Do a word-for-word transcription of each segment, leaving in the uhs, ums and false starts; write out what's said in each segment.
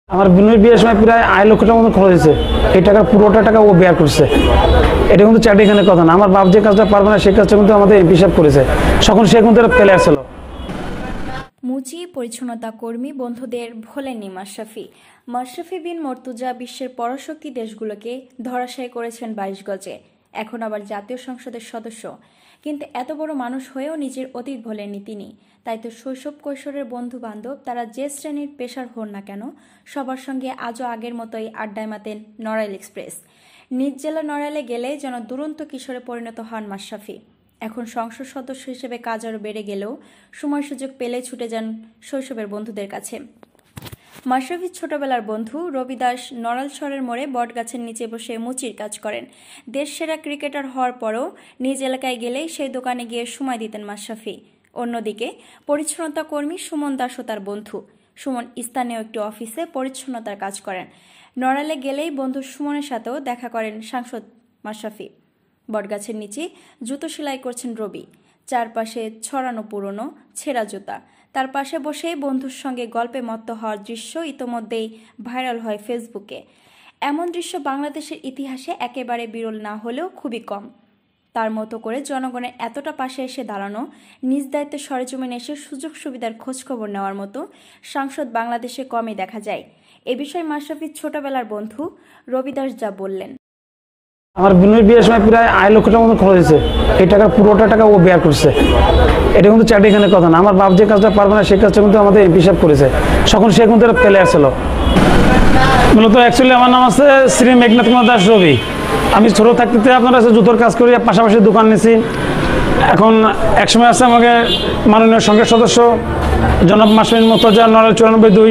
আমার বোনের বিয়ের সময় প্রায় আড়াই লক্ষ টাকার মতো খরচ হয়েছে। এই টাকার পুরোটা টাকা ও বেয়ার করছে। এটা কিন্তু চারটিখানে কথা না। আমার বাপ যে কাজটা পারবে না সেই কাজটা কিন্তু আমাদের এমপি সাহেব করেছে। তখন সে কিন্তু একটা প্লেয়ার ছিল। মুচি পরিচ্ছন্নতা কর্মী বন্ধুদের ভোলেননি মাশরাফি। মাশরাফি বিন মর্তুজা বিশ্বের পরাশক্তি দেশগুলোকে ধরাশায়ী করেছেন বাইশ গজে। এখন আবার জাতীয় সংসদের সদস্য। কিন্তু এত বড় মানুষ হয়েও নিজের অতীত ভোলেননি তিনি। তাই তো শৈশব কৈশোরের বন্ধু বান্ধব তারা যে শ্রেণীর পেশার হন না কেন সবার সঙ্গে আজও আগের মতোই আড্ডায় মাতেন নড়াইল এক্সপ্রেস। নিজ জেলা নড়াইলে গেলে যেন দুরন্ত কিশোরে পরিণত হন মাশরাফি। এখন সংসদ সদস্য হিসেবে কাজ আরও বেড়ে গেলেও সময় সুযোগ পেলে ছুটে যান শৈশবের বন্ধুদের কাছে। মাশরাফির ছোটবেলার বন্ধু রবি দাস নড়াইল শহরের মোড়ে বটগাছের নিচে বসে মুচির কাজ করেন। দেশ সেরা ক্রিকেটার হওয়ার পরও নিজ এলাকায় গেলেই সেই দোকানে গিয়ে সময় দিতেন মাশরাফি। অন্যদিকে পরিচ্ছন্নতা কর্মী সুমন দাসও তার বন্ধু। সুমন স্থানীয় একটি অফিসে পরিচ্ছন্নতার কাজ করেন। নড়াইলে গেলেই বন্ধু সুমনের সাথেও দেখা করেন সাংসদ মাশরাফি। বটগাছের নিচে জুতো সেলাই করছেন রবি। চারপাশে ছড়ানো পুরনো ছেঁড়া জুতা। তার পাশে বসে বন্ধুর সঙ্গে গল্পে মত্ত হওয়ার দৃশ্য ইতোমধ্যেই ভাইরাল হয় ফেসবুকে। এমন দৃশ্য বাংলাদেশের ইতিহাসে একেবারে বিরল না হলেও খুবই কম। তার মতো করে জনগণের এতটা পাশে এসে দাঁড়ানো, নিজ দায়িত্বে সরেজমিনে এসে সুযোগ সুবিধার খোঁজখবর নেওয়ার মতো সাংসদ বাংলাদেশে কমই দেখা যায়। এ বিষয়ে মাশরাফির ছোটবেলার বন্ধু রবি দাস যা বললেন। আমার বোনের বিয়ের সময় প্রায় আড়াই লক্ষ টাকার মতো খরচ হয়েছে। এই টাকার পুরোটা টাকা ও বেয়ার করছে। এটা কিন্তু চারটিখানে কথা না। আমার বাপ যে কাজটা পারবে না সেই কাজটা কিন্তু আমাদের এমপি সাহেব করেছে। তখন সে কিন্তু একটা প্লেয়ার ছিল। মূলত অ্যাকচুয়ালি আমার নাম আছে শ্রী মেঘনাথ কুমার দাস রবি। আমি ছোটো থাকতে আপনার কাছে জুতোর কাজ করি, পাশাপাশি দোকান নিয়েছি। এখন একসময় আছে আমাকে মাননীয় সংসদ সদস্য জনাব মাসমিন মর্তুজা নড়াইল চুরানব্বই দুই,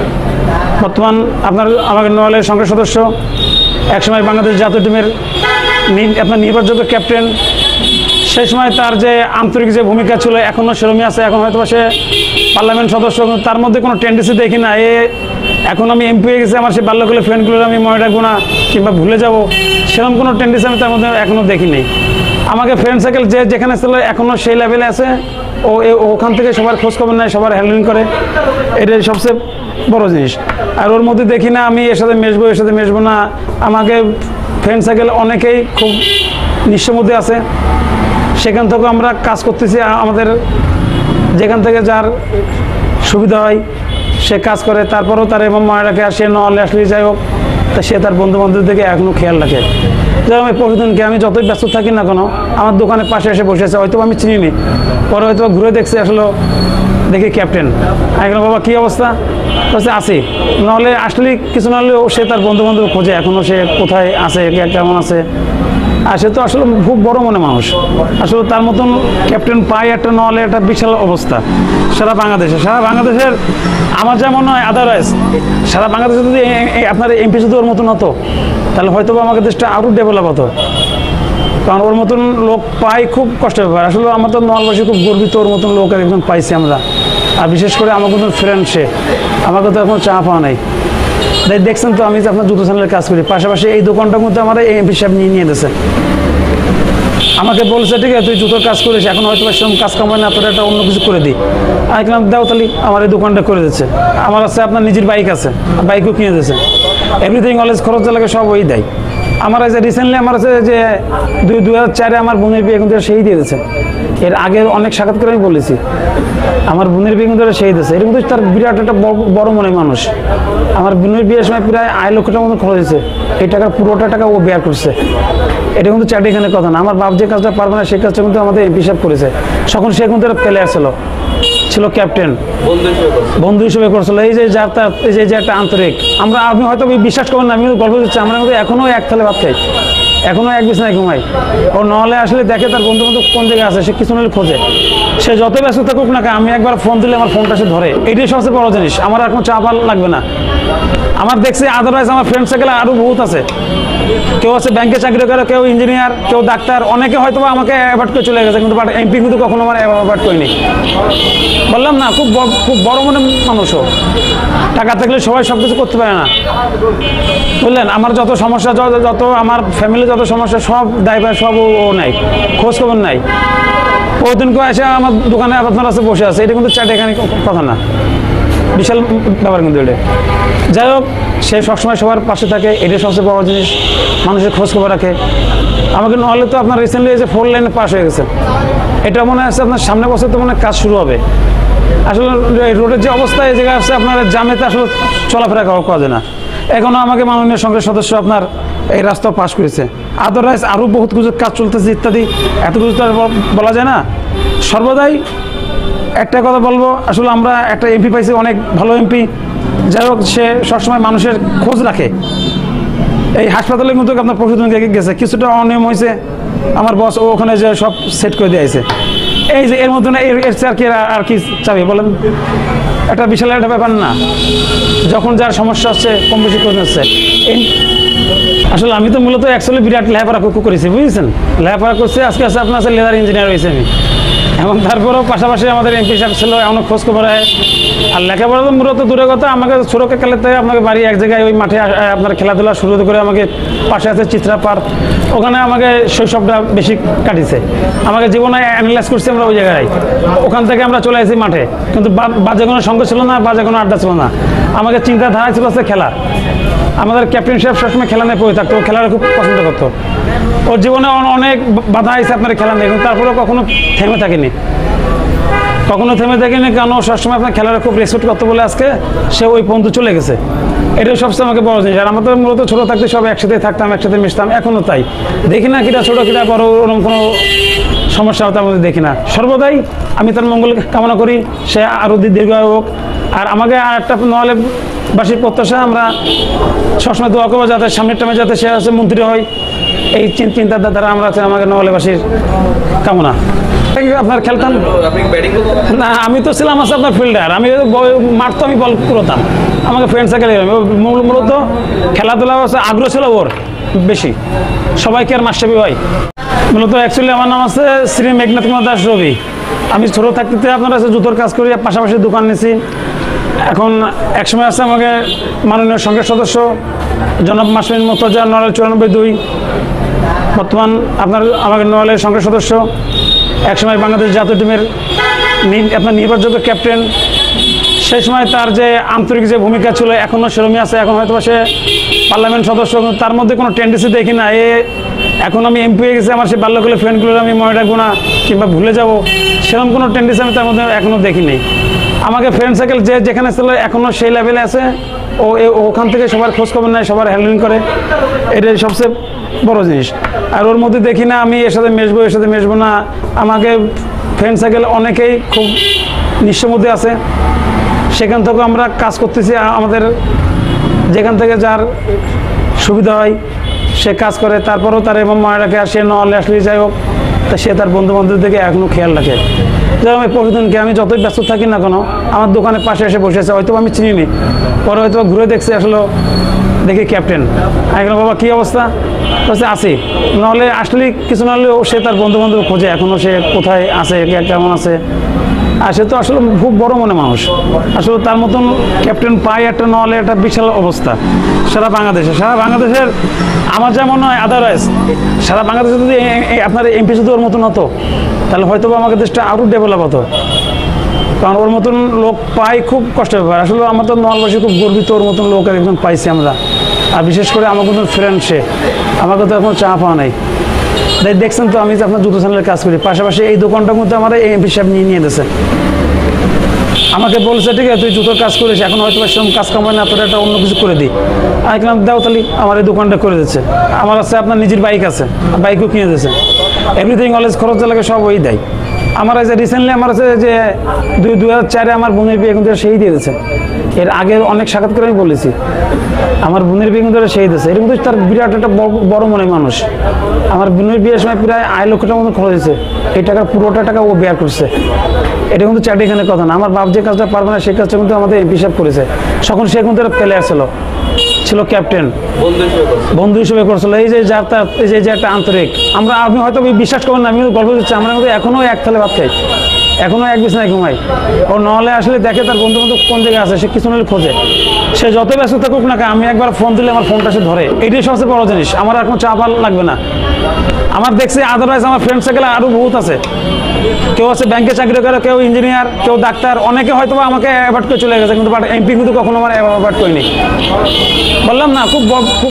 বর্তমান আপনার আমাকে নড়াইলের সংসদ সদস্য, একসময় বাংলাদেশ জাতীয় টিমের আপনার নির্ভরযোগ্য ক্যাপ্টেন। সেই সময় তার যে আন্তরিক যে ভূমিকা ছিল এখনও সেরকমই আছে। এখন হয়তো সে পার্লামেন্ট সদস্য, তার মধ্যে কোনো টেন্ডেন্সি দেখি না। এ এখন আমি এমপি হয়ে গেছি, আমার সেই বাল্যকালের ফ্রেন্ডগুলো আমি মনে রাখবো না কিংবা ভুলে যাব, সেরকম কোনো টেন্ডেন্সি আমি তার মধ্যে এখনও দেখিনি। আমাকে ফ্রেন্ড সার্কেল যে যেখানে ছিল এখনও সেই লেভেলে আছে। ও ওখান থেকে সবার খোঁজখবর নেয়, সবার হ্যান্ডলিং করে। এটাই সবচেয়ে বড় জিনিস। আর ওর মধ্যে দেখি না আমি এর সাথে মেশবো এর সাথে মেশবো না। আমাকে ফ্রেন্ড সার্কেল অনেকেই খুব নিঃস্ব মধ্যে আছে। সেখান থেকে আমরা কাজ করতেছি। আমাদের যেখান থেকে যার সুবিধা হয় সে কাজ করে। তারপরেও তার এবং মনে রাখে। আর সে নলে আসলে যাই হোক, তা সে তার বন্ধু বান্ধবদেরকে এখনও খেয়াল রাখে। যেমন আমি প্রতিদিনকে আমি যতই ব্যস্ত থাকি না কেন, আমার দোকানের পাশে এসে বসে আছে। হয়তো আমি চিনিনি, পরে হয়তো ঘুরে দেখছি আসলে দেখি ক্যাপ্টেন। আমি বললাম বাবা কী অবস্থা? বলছে আছি। নাহলে আসলে কিছু না হলেও সে তার বন্ধু বান্ধব খোঁজে এখনও সে কোথায় আছে, কেমন আছে। আর সে তো আসলে খুব বড় মনে মানুষ। আসলে তার মতন ক্যাপ্টেন পাই একটা নহলে একটা বিশাল অবস্থা সারা বাংলাদেশে। সারা বাংলাদেশের আমার যা মনে হয় আদারওয়াইজ সারা বাংলাদেশে যদি আপনার এমপি যদি ওর মতন হতো তাহলে হয়তো আমাদের দেশটা আরও ডেভেলপ হতো। কারণ ওর মতন লোক পাই খুব কষ্টের ব্যাপার। আসলে আমার তো নলবাসী খুব গর্বিত ওর মতন লোক একদম পাইছি আমরা। আর বিশেষ করে আমার মতন ফ্রেন্ড সে, আমাকে তো এখন চা পাওয়া নাই। তাই দেখছেন তো আমি যে আপনার জুতো চ্যানেলের কাজ করি, পাশাপাশি এই দোকানটার মধ্যে আমার এই এমপি সাহেব নিয়ে নিয়ে দিয়েছে। আমাকে বলছে ঠিক আছে তুই জুতোর কাজ করিস, এখন হয়তো সেরকম কাজ কামায় না, তোর একটা অন্য কিছু করে দিই। আমি কেন দাও তাহলে আমার এই দোকানটা করে দিচ্ছে। আমার আছে আপনার নিজের বাইক আছে, বাইকও কিনে দিয়েছে। এভরিথিং অলওয়েজ খরচ লাগে সব ওই দেয়। আমার আছে রিসেন্টলি আমার আছে যে দুই দুই হাজার চারে আমার বোনের বিয়ে কিন্তু সেই দিয়ে দিয়েছে। এর আগের অনেক সাক্ষাৎকার আমি বলেছি আমার বোনের বিয়ে কিন্তু সেই দিয়েছে। এর কিন্তু তার বিরাট একটা বড় মনে মানুষ। আমার বোনের বিয়ের সময় প্রায় আড়াই লক্ষ টাকার মতো খরচ হয়েছে। এই টাকার পুরোটা টাকা ও বেয়ার করছে। এটা কিন্তু চারটিখানে কথা না। আমার বাপ যে কাজটা পারবে না সেই কাজটা কিন্তু আমাদের এমপি সাহেব করেছে। তখন সে কিন্তু একটা প্লেয়ার ছিল ছিল ক্যাপ্টেন, বন্ধু হিসেবে করছিল। এই যে যার তার এই যে একটা আন্তরিক, আমরা আপনি হয়তো বিশ্বাস করবেন না, আমি গল্প দিচ্ছি, আমরা কিন্তু এখনও এক থালে ভাত খাই, এখনও এক বিছানায় ঘুমাই। ও নহলে আসলে দেখে তার বন্ধু বান্ধব কোন জায়গায় আছে, সে কিছু নাহলে খোঁজে। সে যত ব্যস্ত থাকুক না আমি একবার ফোন দিলে আমার ফোনটা সে ধরে। এটাই সবচেয়ে বড় জিনিস। আমার এখন চা পাল লাগবে না। আমার দেখছি আদারওয়াইজ আমার ফ্রেন্ড সার্কেল আরও বহুত আছে। কেউ আছে ব্যাংকে চাকরি করে, কেউ ইঞ্জিনিয়ার, কেউ ডাক্তার। অনেকে হয়তো আমাকে অ্যাভয়েড করে চলে গেছে, কিন্তু বাট এমপি কিন্তু কখনো আমার অ্যাভয়েড করিনি। বললাম না খুব খুব বড় মনে মানুষও। টাকা থাকলে সবাই সব কিছু করতে পারে না, বুঝলেন। আমার যত সমস্যা, যত আমার ফ্যামিলি যত সমস্যা সব দায়ভার সব ও নাই, খোঁজখবর নাই। ওই দিনকে এসে আমার দোকানে আপনার কাছে বসে আছে। এটা কিন্তু চারটে এখানে কথা না। বিশাল ব্যাপার কিন্তু এটা। যাই হোক, সে সবসময় সবার পাশে থাকে, এটাই সবচেয়ে বড় জিনিস। মানুষের খোঁজ খবর রাখে। আমাকে নহলে তো আপনার রিসেন্টলি যে ফোর লাইনে পাস হয়ে গেছে, এটা মনে আছে আপনার সামনে বছর তো মনে কাজ শুরু হবে। আসলে রোডের যে অবস্থা এই জায়গায় আছে, আপনার জামেতে আসলে চলাফেরা করা যায় না। এখনও আমাকে মাননীয় সংসদ সদস্য আপনার এই রাস্তা পাস করেছে। আদারওয়াইজ আরও বহুত কিছু কাজ চলতেছে ইত্যাদি, এত কিছু তো আর বলা যায় না। সর্বদাই একটা কথা বলবো, আসলে আমরা একটা এমপি পাইছি, অনেক ভালো এমপি। যাই হোক, সে সবসময় মানুষের খোঁজ রাখে। এই হাসপাতালে কিন্তু আপনার পরশুদিন গেছে, কিছুটা অনিয়ম হয়েছে, আমার বস ওখানে যে সব সেট করে দিয়েছে। এই যে এর মধ্যে এর এর আর কি আর কি চাবি বলেন, একটা বিশাল একটা ব্যাপার না? যখন যার সমস্যা হচ্ছে কম বেশি করে নিচ্ছে। আসলে আমি তো মূলত অ্যাকচুয়ালি বিরাট লেখাপড়া করেছি, বুঝেছেন। লেখাপড়া করছি, আজকে আছে আপনার আছে লেদার ইঞ্জিনিয়ার হয়েছে আমি। এবং তারপরেও পাশাপাশি আমাদের এমপি সাহেব ছিল, এমন খোঁজ খবর হয়। আর লেখাপড়া তো মূলত দূরের কথা, আমাকে ছোটকে খেলে থেকে আপনাকে বাড়ি এক জায়গায় ওই মাঠে আপনার খেলাধুলা শুরু করে আমাকে পাশে আছে চিত্রা পার্ক, ওখানে আমাকে শৈশবটা বেশি কাটিছে। আমাকে জীবনে অ্যানালাইজ করছি আমরা ওই জায়গায়। ওখান থেকে আমরা চলে আসি মাঠে, কিন্তু বাজে কোনো সঙ্গ ছিল না, বাজে কোনো আড্ডা ছিল না। আমাকে চিন্তাধারা ছিল হচ্ছে খেলা। আমাদের ক্যাপ্টেন সাহেব সবসময় খেলা নিয়ে পড়ে থাকতো, খেলাটা খুব পছন্দ করতো। ওর জীবনে অনেক বাধা আছে আপনার খেলা নিয়ে, কিন্তু তারপরেও কখনো থেমে থাকেনি, কখনো থেমে থাকেনি। কারণ ও সবসময় আপনার খেলাটা খুব রেসপেক্ট করতো বলে আজকে সে ওই পর্যন্ত চলে গেছে। এটাই সবসময় আমাকে বড় জিনিস। আর আমাদের মূলত ছোটো থাকতে সব একসাথে থাকতাম, একসাথে মিশতাম, এখনও তাই। দেখি না কিটা ছোটো কিটা বড় ওরকম কোনো সমস্যা তার মধ্যে দেখি না। সর্বদাই আমি তার মঙ্গল কামনা করি, সে আরও দীর্ঘায়ু হোক। আর আমাকে আর একটা নহলে বাসীর প্রত্যাশা, আমরা সবসময় দোয়া করবো যাতে সামনের টাইমে যাতে সে আছে মন্ত্রী হয়। এই চিন্তার দ্বারা আমরা আছে আমাকে নহলেবাসীর কামনা। আপনার খেলতাম না, আমি তো ছিলাম আছে আপনার ফিল্ডার। আমি মাঠ তো আমি বল করতাম, আমাকে ফ্রেন্ড সার্কেল মূলত খেলাধুলা আগ্রহ ছিল ওর বেশি। সবাইকে আর মাস্টাবি হয় মূলত। অ্যাকচুয়ালি আমার নাম আছে শ্রী মেঘনাথ কুমার দাস রবি। আমি ছোটো থাকতে আপনার কাছে জুতোর কাজ করি, পাশাপাশি দোকান নিয়েছি। এখন একসময় আছে আমাকে মাননীয় সংসদ সদস্য জনাব মাসমিন মুর্তজা নড়াইল চুরানব্বই দুই, বর্তমান আপনার আমাকে নড়াইলের সংসদ সদস্য, একসময় বাংলাদেশ জাতীয় টিমের আপনার নির্ভরযোগ্য ক্যাপ্টেন। সেই সময় তার যে আন্তরিক যে ভূমিকা ছিল এখনও সেরকমই আছে। এখন হয়তো সে পার্লামেন্ট সদস্য, তার মধ্যে কোনো টেন্ডেন্সি দেখি না। এ এখন আমি এমপি হয়ে গেছি, আমার সেই বাল্যকালের ফ্রেন্ডগুলো আমি মনে রাখবো না কিংবা ভুলে যাব, সেরকম কোনো টেন্ডেন্সি আমি তার মধ্যে এখনও দেখি নেই। আমাকে ফ্রেন্ড সার্কেল যে যেখানে ছিল এখনও সেই লেভেলে আছে। ও ওখান থেকে সবার খোঁজ খবর নেয়, সবার হ্যান্ডলিং করে, এটাই সবচেয়ে বড় জিনিস। আর ওর মধ্যে দেখি না আমি এর সাথে মেশবো এর সাথে মেশবো না। আমাকে ফ্রেন্ড সার্কেল অনেকেই খুব নিঃস্ব মধ্যে আছে, সেখান থেকেও আমরা কাজ করতেছি। আমাদের যেখান থেকে যার সুবিধা হয় সে কাজ করে, তারপরেও তার এবং মায়েরাকে আর সে নহলে আসলে যাই হোক, তা সে তার বন্ধু বান্ধব থেকে এখনও খেয়াল রাখে। যেমন আমি প্রতিদিনকে আমি যতই ব্যস্ত থাকি না কেন, আমার দোকানের পাশে এসে বসে আছে, হয়তো আমি চিনি নি, পরে হয়তো ঘুরে দেখছি আসলে দেখি ক্যাপ্টেন। আমি বললাম বাবা কী অবস্থা, বলছে আছি। নাহলে আসলে কিছু না হলেও সে তার বন্ধু বান্ধব খোঁজে এখনও সে কোথায় আছে, কেমন আছে। আর সে তো আসলে খুব বড় মনে মানুষ। আসলে তার মতন ক্যাপ্টেন পাই একটা নহলে একটা বিশাল অবস্থা সারা বাংলাদেশে। সারা বাংলাদেশের আমার যা মনে হয় আদারওয়াইজ সারা বাংলাদেশে যদি আপনার এমপি যদি ওর মতন হতো, তাহলে হয়তো আমাদের দেশটা আরও ডেভেলপ হতো। কারণ ওর মতন লোক পাই খুব কষ্টের ব্যাপার। আসলে আমার তো নলবাসী খুব গর্বিত, ওর মতন লোক একজন পাইছি আমরা। আর বিশেষ করে আমার মতন ফ্রেন্ড সে, আমাকে তো এখন চা পাওয়া নাই। তাই দেখছেন তো আমি যে আপনার জুতো চ্যানেলের কাজ করি, পাশাপাশি এই দোকানটার মধ্যে আমার এই এমপি সাহেব নিয়ে নিয়ে দিয়েছে। আমাকে বলছে ঠিক আছে তুই জুতোর কাজ করিস, এখন হয়তো সেরকম কাজ কামাই না, তোর একটা অন্য কিছু করে দিই। আমি বললাম দাও তাহলে, আমার এই দোকানটা করে দিচ্ছে। আমার আছে আপনার নিজের বাইক আছে, বাইকও কিনে দিয়েছে। এভরিথিং অলওয়েজ খরচ লাগে সব ওই দেয়। আমার আছে রিসেন্টলি আমার আছে যে দুই দুই হাজার চারে আমার বোনের বিয়ে কিন্তু সেই দিয়ে দিয়েছে। এর আগে অনেক সাক্ষাৎকার আমি বলেছি, আমার বোনের বিয়ে কিন্তু সেই দিয়েছে। এটা কিন্তু তার বিরাট একটা বড় মনে মানুষ। আমার বোনের বিয়ের সময় প্রায় আড়াই লক্ষ টাকার মতো খরচ হয়েছে, এই টাকার পুরোটা টাকা ও বেয়ার করছে। এটা কিন্তু চারটিখানের কথা না। আমার বাপ যে কাজটা পারবে না সেই কাজটা কিন্তু আমাদের এমপি সাহেব করেছে। তখন সে কিন্তু একটা প্লেয়ার ছিল, ছিল ক্যাপ্টেন, বন্ধু হিসেবে করছিল। এই যে যার তার এই যে একটা আন্তরিক, আমরা আপনি হয়তো বিশ্বাস করবেন না, আমি কিন্তু গল্প দিচ্ছি, আমরা কিন্তু এখনও এক থালে ভাত খাই, এখনও এক বিছানায় ঘুমাই। ও নহলে আসলে দেখে তার বন্ধু বান্ধব কোন জায়গায় আছে, সে কিছু নাহলে খোঁজে। সে যত ব্যস্ত থাকুক না, আমি একবার ফোন দিলে আমার ফোনটা সে ধরে। এটাই সবচেয়ে বড় জিনিস। আমার আর কোনো চাপ লাগবে না। আমার দেখছি আদারওয়াইজ আমার ফ্রেন্ড সার্কেলে আরও বহুত আছে, কেউ আছে ব্যাংকে চাকরি করে, কেউ ইঞ্জিনিয়ার, কেউ ডাক্তার, অনেকে হয়তো বা আমাকে অ্যাভয়েড করে চলে গেছে, কিন্তু বাট এমপি কিন্তু কখনো আমার অ্যাভয়েড করিনি। বললাম না, খুব ব- খুব